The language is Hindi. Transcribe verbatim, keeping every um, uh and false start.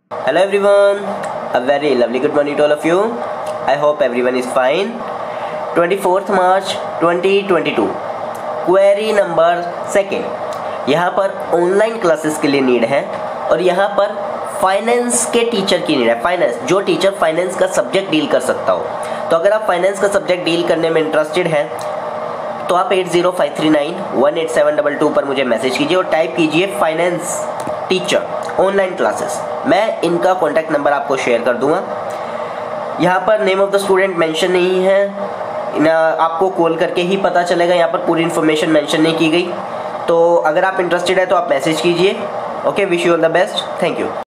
Hello everyone, a very lovely good morning to all of you. I hope everyone is fine. twenty-fourth March twenty twenty-two, query number second. यहाँ पर ऑनलाइन क्लासेस के लिए नीड है और यहाँ पर फाइनेंस के टीचर की नीड है। फाइनेंस, जो टीचर फाइनेंस का सब्जेक्ट डील कर सकता हो। तो अगर आप फाइनेंस का सब्जेक्ट डील करने में इंटरेस्टेड हैं तो आप eight zero five three nine one eight seven double two पर मुझे मैसेज कीजिए और टाइप कीजिए फाइनेंस टीचर ऑनलाइन क्लासेस। मैं इनका कॉन्टैक्ट नंबर आपको शेयर कर दूंगा। यहाँ पर name of the student mention नहीं है, आपको कॉल करके ही पता चलेगा। यहाँ पर पूरी इन्फॉर्मेशन मेंशन नहीं की गई। तो अगर आप इंटरेस्टेड है तो आप मैसेज कीजिए। Okay, wish you all the best, thank you.